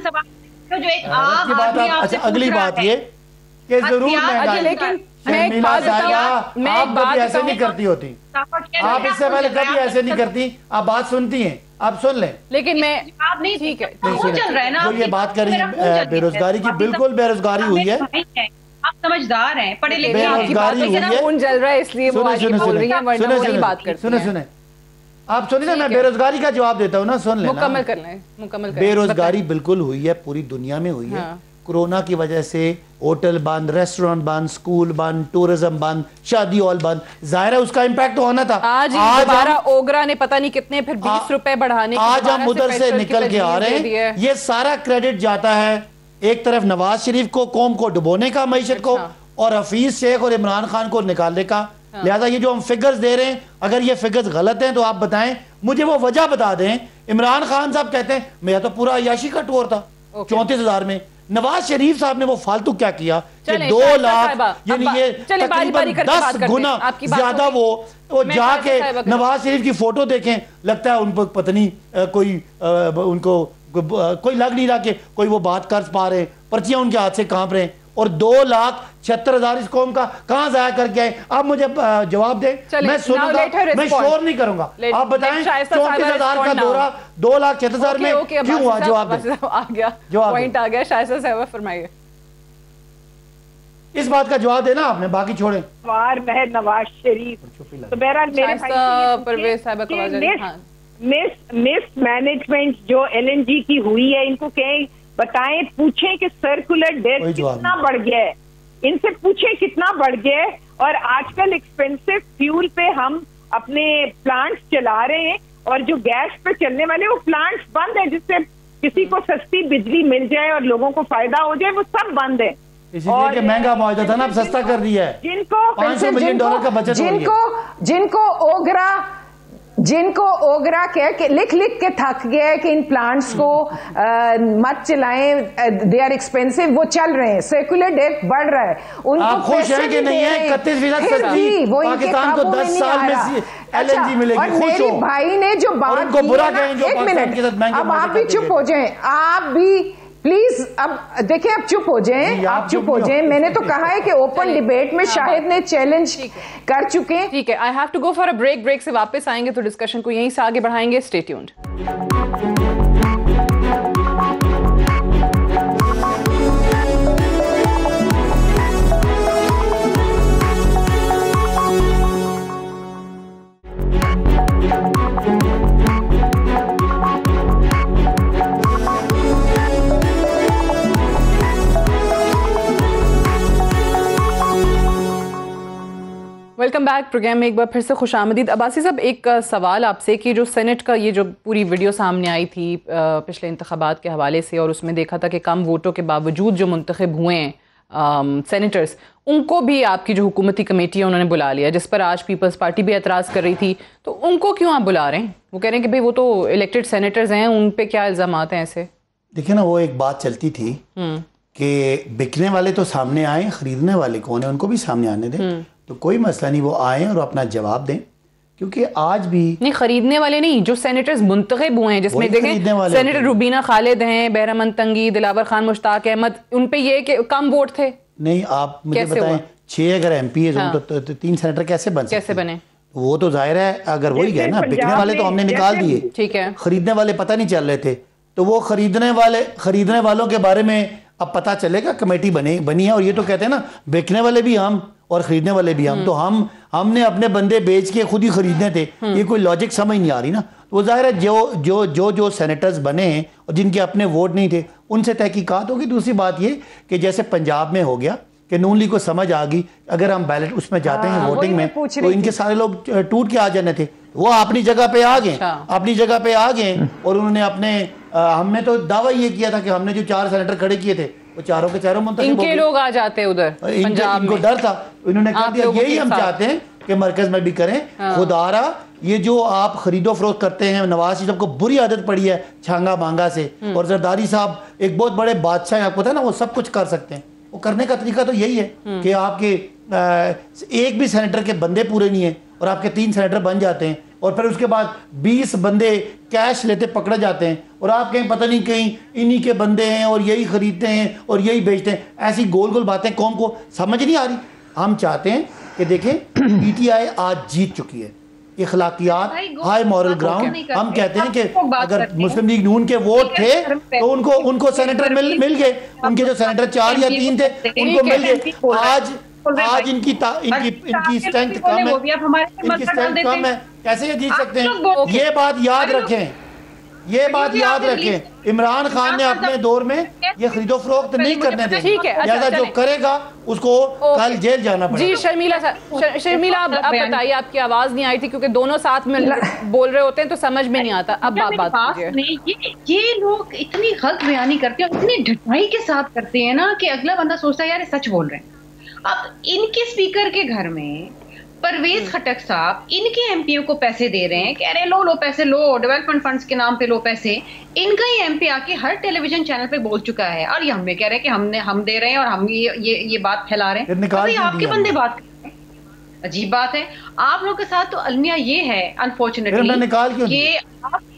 अच्छा, अगली बात ये कि जरूर लेकिन मैं एक बात बताऊं, मैं एक बात ऐसे नहीं करती होती, आप इससे पहले कभी ऐसे नहीं करती, आप बात सुनती हैं, आप सुन लें। लेकिन मैं ठीक है, चल रहा है ना, जो ये बात करी बेरोजगारी की, बिल्कुल बेरोजगारी हुई है, आप समझदार हैं, पढ़े लिखे, बेरोजगारी हुई है, खून जल रहा है इसलिए वो आगे बोल रही है, वरना वही बात करती है। सुने सुने आप सुनिए ना, मैं बेरोजगारी का जवाब देता हूँ ना, सुन लेना, मुकम्मल कर लें, मुकम्मल कर। बेरोजगारी बिल्कुल हुई है, पूरी दुनिया में हुई है। कोरोना की वजह से होटल बंद, रेस्टोरेंट बंद, स्कूल बंद, टूरिज्म बंद, शादी हॉल बंद, जाहिर है उसका इम्पैक्ट तो होना था। आज दोबारा ओगरा ने पता नहीं कितने फिर बीस रुपए बढ़ाने, आज हम उधर से निकल के आ रहे हैं। ये सारा क्रेडिट जाता है एक तरफ नवाज शरीफ को, कौम को डुबोने का, मईशत को, और हफीज शेख और इमरान खान को निकालने का। लिहाजा ये जो हम फिगर्स दे रहे हैं, अगर ये फिगर्स गलत हैं तो आप बताएं, मुझे वो वजह बता दें। इमरान खान साहब कहते हैं मेरा तो पूरा अय्याशी का टूर था चौंतीस हजार में, नवाज शरीफ साहब ने वो फालतू क्या किया कि दो लाख यानी ये तकरीबन दस गुना ज्यादा वो वो जाके नवाज शरीफ की फोटो देखें, लगता है उन पर पत्नी कोई उनको को, कोई लग नहीं रहा कि कोई वो बात कर पा रहे, पर्चियां उनके हाथ से कांप रहे हैं, और दो लाख छिहत्तर हजार इस कौम का कहां जाया करके आए। आप मुझे जवाब दें, मैं सुनूंगा, मैं शोर नहीं करूंगा। आप बताएं चौंतीस हजार का दौरा दो लाख छिहत्तर हजार में क्यों हुआ? जवाब दें। आ गया, पॉइंट आ गया। शायद साहब फरमाइए, इस बात का जवाब देना आपने, बाकी छोड़े। वार महर नवाज शरीफ, तो बहरहाल मेरे मिस मिस मैनेजमेंट जो एलएनजी की हुई है, इनको कहें, बताएं, पूछें कि सर्कुलर डेट कितना बढ़ गया है, इनसे पूछें कितना बढ़ गया है। और आजकल एक्सपेंसिव फ्यूल पे हम अपने प्लांट्स चला रहे हैं, और जो गैस पे चलने वाले वो प्लांट्स बंद है, जिससे किसी को सस्ती बिजली मिल जाए और लोगों को फायदा हो जाए, वो सब बंद है। इसलिए कि महंगा मुआवजा था ना, अब सस्ता कर दिया है। जिनको पाँच सौ मिलियन डॉलर का बचत हो जिनको जिनको ओगरा जिनको ओगरा कह के लिख लिख के थक गया है कि इन प्लांट्स को आ, मत चलाएं, दे आर एक्सपेंसिव, वो चल रहे हैं, सर्कुलर डेट बढ़ रहा है। उनको आप खुश हैं कि नहीं है? इकतीस फीसद सस्ती पाकिस्तान को दस साल में एलएनजी मिलेगी। और मेरे भाई ने जो बात की, बुरा कहेंगे, एक मिनट, अब आप भी चुप हो जाएं, आप भी प्लीज। अब देखिए, आप चुप हो जाएं, आप चुप हो जाएं। मैंने तो कहा है कि ओपन डिबेट में शाहिद ने चैलेंज कर चुके हैं। ठीक है, I have to go for a break. Break से वापस आएंगे तो डिस्कशन को यहीं से आगे बढ़ाएंगे। Stay tuned. Welcome back. Program में एक बार फिर से खुश आमदीद। अब्बासी साहब, एक सवाल आपसे कि जो सेनेट का ये जो पूरी वीडियो सामने आई थी पिछले इंतखाबात के हवाले से, और उसमें देखा था कि कम वोटों के बावजूद जो मुंतखब हुए हैं सेनेटर्स, उनको भी आपकी जो हुकूमती कमेटी है उन्होंने बुला लिया, जिस पर आज पीपल्स पार्टी भी एतराज़ कर रही थी। तो उनको क्यों आप बुला रहे हैं? वो कह रहे हैं कि भाई वो तो इलेक्टेड सेनेटर्स हैं, उन पर क्या इल्ज़ामात हैं ऐसे? देखिए ना, वो एक बात चलती थी कि बिकने वाले तो सामने आए, खरीदने वाले कौन है उनको भी सामने आने दें। तो कोई मसला नहीं, वो आए और अपना जवाब दें, क्योंकि आज भी नहीं, खरीदने वाले नहीं, जो सेनेटर्स मुंतखब हुए हैं, जिसमें देखें सेनेटर रुबीना खालिद हैं, बहरमन तंगी, दिलावर खान, मुश्ताक अहमद, उन पे ये कि कम वोट थे। नहीं, आप मुझे बताएं, छह अगर एमपी है हाँ। तो, तो तीन सेनेटर कैसे बन सकते? कैसे बने? वो तो जाहिर है, अगर वही गए ना, बिकने वाले तो हमने निकाल दिए, ठीक है, खरीदने वाले पता नहीं चल रहे थे। तो वो खरीदने वाले खरीदने वालों के बारे में अब पता चलेगा, कमेटी बनी बनी है। और ये तो कहते हैं ना, बेचने वाले भी हम और खरीदने वाले भी हम, तो हम हमने अपने बंदे बेच के खुद ही खरीदने थे। ये कोई लॉजिक समझ नहीं आ रही ना। वो जाहिर है जो जो जो जो सेनेटर्स बने हैं और जिनके अपने वोट नहीं थे, उनसे तहकीकात होगी। दूसरी बात ये कि जैसे पंजाब में हो गया कि नून लीग को समझ आ गई, अगर हम बैलेट उसमें जाते हैं वोटिंग में, तो इनके सारे लोग टूट के आ जाने थे। वो अपनी जगह पे आ गए, अपनी जगह पे आ गए और उन्होंने अपने हमने तो दावा ये किया था कि हमने जो चार सेनेटर खड़े किए थे वो चारों के चारों मुंतखब इनके लोग आ जाते उधर पंजाब में। इनको डर था, इन्होंने कहा दिया यही हम चाहते हैं कि मरकज में भी करें। हाँ। खुदारा ये जो आप खरीदो फरोख्त करते हैं, नवाज शरीफ को बुरी आदत पड़ी है छांगा मांगा से, और जरदारी साहब एक बहुत बड़े बादशाह हैं, आपको पता है ना, वो सब कुछ कर सकते हैं। वो करने का तरीका तो यही है कि आपके एक भी सेनेटर के बंदे पूरे नहीं है और आपके तीन सेनेटर बन जाते हैं, और फिर उसके बाद बीस बंदे कैश लेते पकड़े जाते हैं, और आप कहीं पता नहीं कहीं इन्हीं के बंदे हैं और यही खरीदते हैं और यही बेचते हैं। ऐसी गोल गोल बातें कौम को समझ नहीं आ रही। हम चाहते हैं कि देखें, पीटीआई आज जीत चुकी है, इखलाकियात, हाई मॉरल ग्राउंड। हम कहते हैं कि अगर मुस्लिम लीग नून के वोट थे तो उनको उनको सेनेटर मिल मिल गए, उनके जो सेनेटर चार या तीन थे उनको मिल गए। आज आज इनकी इनकी इनकी स्ट्रेंथ कम है, इनकी स्ट्रेंथ कम है, कैसे ये जीत सकते हैं? ये बात याद रखें, ये बात याद रखें। इमरान खान ने अपने दौर में ये खरीदो फरोख्त नहीं करने देंगे, ठीक है, लिहाजा जो करेगा उसको कल जेल जाना पड़ेगा। जी शर्मिला शर्मिला आप बताइए, आपकी आवाज नहीं आई थी क्योंकि दोनों साथ में बोल रहे होते हैं तो समझ में नहीं आता। अब आप बात कीजिए। ये लोग इतनी गलत बयानी करते हैं, इतनी ढिठाई के साथ करते हैं ना कि अगला बंदा सोचता है यार सच बोल रहे हैं। अब इनके स्पीकर के घर में परवेज खटक साहब इनके एमपीओ को पैसे दे रहे हैं, कह रहे हैं लो लो पैसे लो, डेवलपमेंट फंड्स के नाम पे लो पैसे। इनका ही एमपी आके हर टेलीविजन चैनल पे बोल चुका है, और ये हमें कह रहे हैं कि हमने हम दे रहे हैं और हम ये ये, ये बात फैला रहे हैं। तो आपके बंदे बात कर रहे हैं, अजीब बात है। आप लोग के साथ तो अलमिया ये है अनफॉर्चुनेटली कि आप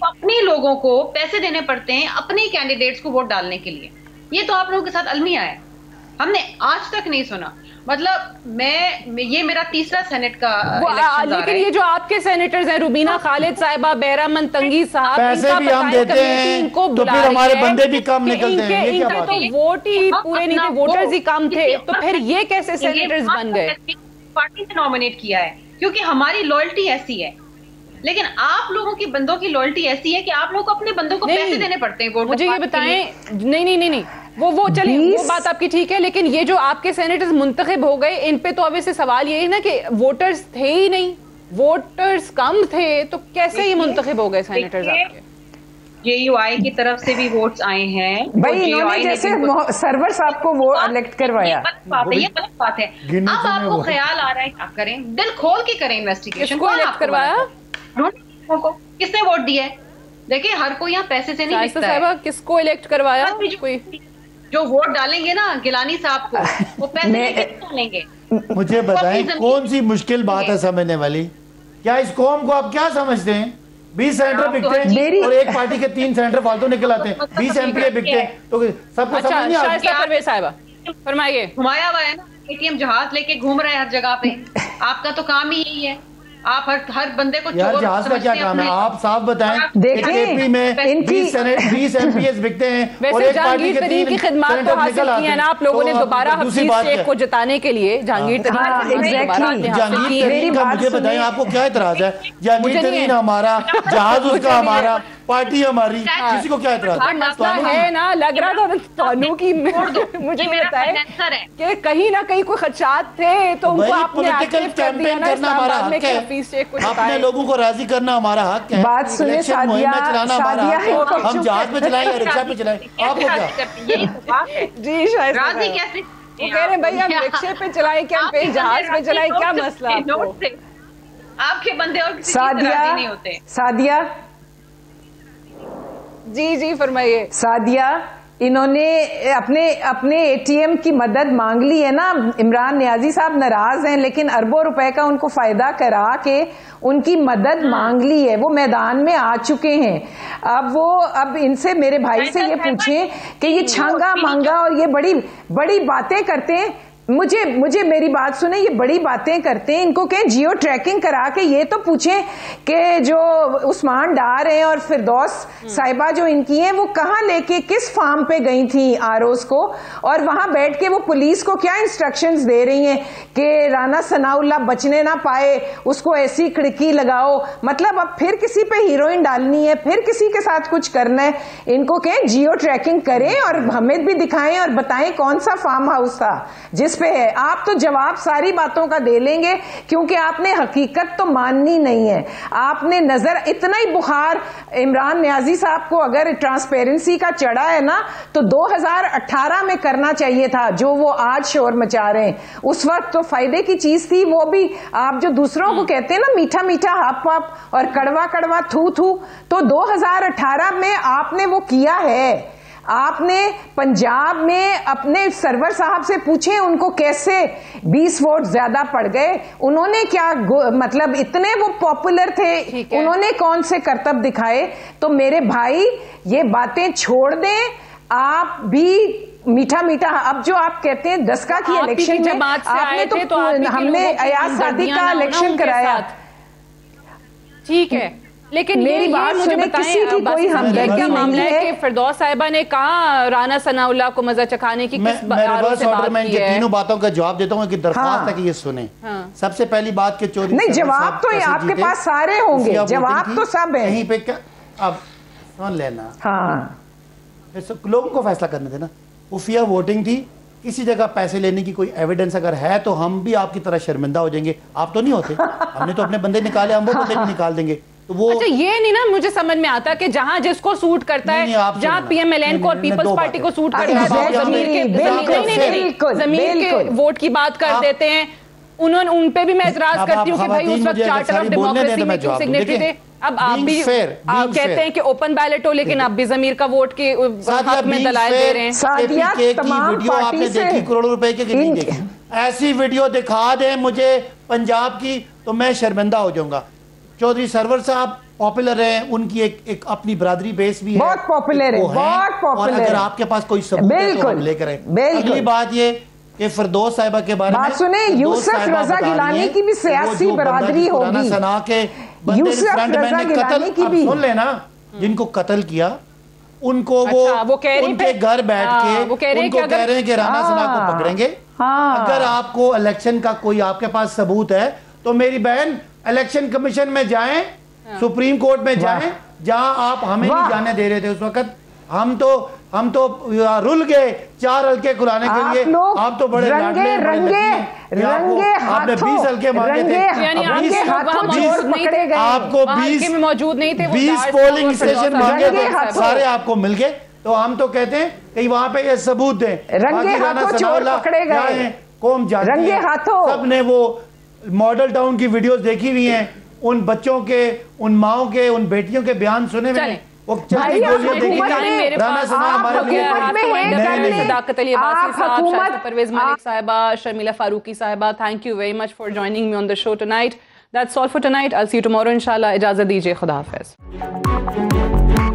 अपने लोगों को पैसे देने पड़ते हैं अपने कैंडिडेट्स को वोट डालने के लिए। ये तो आप लोगों के साथ अलमिया है, हमने आज तक नहीं सुना। मतलब मैं ये मेरा तीसरा सेनेट का इलेक्शन, लेकिन ये जो आपके सेनेटर्स हैं रुबीना खालिद साहिबा, बेहरामंद तंगी साहब, पैसे भी हम देते हैं तो फिर हमारे बंदे भी कम निकलते हैं। ये क्या बात है? तो वोट ही पूरे नहीं थे, वोटर्स ही कम थे, तो फिर ये कैसे सेनेटर्स बन गए? पार्टी ने नॉमिनेट किया है क्योंकि हमारी लॉयल्टी ऐसी है, लेकिन आप लोगों की बंदों की लॉयल्टी ऐसी है कि आप लोगों को अपने बंदों को पैसे देने पड़ते हैं वोट। मुझे ये बताएं, नहीं नहीं नहीं नहीं वो वो चले वो बात आपकी ठीक है, लेकिन ये जो आपके सेनेटर्स मुंतखब हो गए, इन पे तो ऑब्वियसली सवाल ये है ना कि वोटर्स थे ही नहीं, वोटर्स कम थे, तो कैसे ये मुंतखब हो गए सेनेटर्स आपके? जेयूआई की तरफ से भी वोट्स आए हैं भाई, इन्होंने जैसे सर्वर साहब को वो इलेक्ट करवाया। बात है, ये गलत बात है। अब आपको ख्याल आ रहा है क्या करें? दिल खोल के करें इन्वेस्टिगेशन। कौन इलेक्ट करवाया? किसने वोट दिया है? देखिए हर कोई यहाँ पैसे से नहीं दिखता है। किसको इलेक्ट करवाया? कोई जो वोट डालेंगे ना गिलानी साहब को, वो पैसे लेके डालेंगे। मुझे बताएं कौन सी मुश्किल बात है समझने वाली? क्या इस कौम को आप क्या समझते हैं? बीस सेंटर बिकते हैं और एक पार्टी के तीन सेंटर फालतू निकल आते हैं, बीस एमपीए बिकते हैं, तो सबको समझ नहीं आता? फरमाइए। घुमाया हुआ है ना एटीएम जहाज लेके घूम रहे हैं हर जगह पे, आपका तो काम ही यही है। आप हर हर बंदे को यार जहाज का क्या काम है? आप साफ बताएं। एपी में बीस एमपीएस बिकते हैं और एक पार्टी के तीन की खिदमत को हासिल की है ना आप लोगों ने दोबारा हफीज शेख को जिताने के लिए। जहांगीर तरीन जहांगीर तरीन का मुझे बताएं आपको क्या एतराज है? जहांगीर तरीन हमारा, जहाज उसका हमारा, पार्टी हमारी, किसी को क्या एतराज है? ना लग रहा था तानू की मुझे बताए कि कहीं ना कहीं कोई खदशात थे, तो उनको आपने पॉलिटिकल कैंपेन करना हमारा हक है, अपने लोगों को राजी करना हमारा हक है, बात सुने मुहिम में चलाना हमारा हक है। हम जहाज पे चलाएं या रिक्शा पे चलाएं, आपको क्या? जी शायद राजी कैसे वो कह रहे भाई हम रिक्शे पे चलाएं कैंपेन, जहाज पे चलाएं, क्या मसला आपको? आपके बंदे और किसी की राजी नहीं होते। सादिया जी जी फरमाइए। सादिया, इन्होंने अपने अपने एटीएम की मदद मांग ली है ना। इमरान नियाजी साहब नाराज हैं, लेकिन अरबों रुपए का उनको फायदा करा के उनकी मदद मांग ली है, वो मैदान में आ चुके हैं। अब वो अब इनसे मेरे भाई से ये पूछें कि ये छांगा मांगा और ये बड़ी बड़ी बातें करते हैं। मुझे मुझे मेरी बात सुने, ये बड़ी बातें करते हैं, इनको कहें जियो ट्रैकिंग करा के ये तो पूछें कि जो उस्मान डार हैं और फिरदौस साहिबा जो इनकी हैं, वो कहाँ लेके किस फार्म पे गई थी आरोज को, और वहां बैठ के वो पुलिस को क्या इंस्ट्रक्शंस दे रही हैं कि राना सनाउल्लाह बचने ना पाए, उसको ऐसी खिड़की लगाओ। मतलब अब फिर किसी पे हीरोइन डालनी है, फिर किसी के साथ कुछ करना है। इनको कहें जियो ट्रैकिंग करें और हमें भी दिखाएं और बताएं कौन सा फार्म हाउस था जिस पे है। आप तो जवाब सारी बातों का दे लेंगे क्योंकि आपने हकीकत तो माननी नहीं है। आपने नजर इतना ही बुखार इमरान नियाजी साहब को अगर ट्रांसपेरेंसी का चढ़ा है ना, तो दो हज़ार अठारह में करना चाहिए था जो वो आज शोर मचा रहे हैं। उस वक्त तो फायदे की चीज थी, वो भी आप जो दूसरों को कहते हैं ना मीठा मीठा हप हप और कड़वा कड़वा थू थू, तो दो हज़ार अठारह में आपने वो किया है। आपने पंजाब में अपने सरवर साहब से पूछे उनको कैसे बीस वोट ज्यादा पड़ गए, उन्होंने क्या मतलब इतने वो पॉपुलर थे, उन्होंने कौन से करतब दिखाए। तो मेरे भाई ये बातें छोड़ दें, आप भी मीठा मीठा। अब जो आप कहते हैं दसका की इलेक्शन में आपने तो, तो हमने अयाज सादी का इलेक्शन कराया, ठीक है, लेकिन मेरी बात मुझे बताएं, कोई हमदर्दी का मामला है कि फिरदौस साहिबा ने कहा राना सनाउल्लाह को मजा चखाने की किस बात से बात की है? तीनों बातों का जवाब देता हूं कि दरख्वास्त है कि ये सुने। हाँ। सबसे पहली बात के चोरी नहीं, जवाब तो आपके पास सारे होंगे, जवाब तो सब है। यहीं पे क्या अब सुन लेना, हाँ लोगों को फैसला करने देना। खुफिया वोटिंग थी, किसी जगह पैसे लेने की कोई एविडेंस अगर है तो हम भी आपकी तरह शर्मिंदा हो जाएंगे। आप तो नहीं होते, हमने तो अपने बंदे निकाले, हम वो बंदे भी निकाल देंगे। तो वो अच्छा ये नहीं ना मुझे समझ में आता कि जहां जिसको सूट करता है, जहां पीएमएलएन को और पीपल्स पार्टी को सूट करता है, जमीर के जमीर के वोट की बात कर देते हैं। उन्होंने उन पे भी मैं एतराज करती हूँ कि भाई उस वक्त चार्टर ऑफ डेमोक्रेसी में क्यों सिग्नेटरी थे। अब आप भी आप कहते हैं कि ओपन बैलेट हो, लेकिन आप भी जमीर का वोट के हक में दलाल दे रहे हैं। सादिया तमाम पार्टी से करोड़ों रुपए के नहीं देखे, ऐसी वीडियो दिखा दे मुझे पंजाब की तो मैं शर्मिंदा हो जाऊंगा। चौधरी सरवर साहब पॉपुलर है, उनकी एक एक अपनी बरादरी बेस भी है, बहुत पॉपुलर है, बहुत पॉपुलर और अगर आपके पास कोई सबूत है तो हम लेकर आए। अगली बात ये कि फिरदौस साहिबा के बारे में सुने, यूसुफ रजा गिलानी की भी सियासी बरादरी होगी, सना के यूसुफ रजा गिलानी की भी, सुन लेना, जिनको कत्ल किया उनको वो, अच्छा, वो कह रही उनके घर बैठ के वो कह रहे उनको कह रहे हैं कि राना सना को पकड़ेंगे। अगर आपको इलेक्शन का कोई आपके पास सबूत है तो मेरी बहन इलेक्शन कमीशन में जाएं, सुप्रीम कोर्ट में जाएं, जहां आप हमें नहीं जाने दे रहे थे उस वक्त। हम तो हम तो रुल गए चार हल्के खुलाने के लिए, आप तो बड़े रंगे रंगे रंगे आपने बीस हल्के मांगे थे, आपको बीस मौजूद नहीं थे, बीस पोलिंग स्टेशन मांगे थे, सारे आपको मिल गए। तो हम तो कहते हैं कि वहां पे ये सबूत दें, रंगे हाथों चोर पकड़े गए, कौम जानती है, रंगे हाथों सबने वो मॉडल टाउन की वीडियोस देखी हुई हैं, उन बच्चों के, उन माओ के, उन बेटियों के बयान सुने हुए, वो चलती गोलियां देखी हैं। राना सना हमारे परवेज मलिक साहिबा, शर्मिला फारूकी साहिबा, thank you very much for joining me on the show tonight. That's all for tonight. I will see you tomorrow इंशाल्लाह। इजाजत दीजिए, खुदा हाफिज।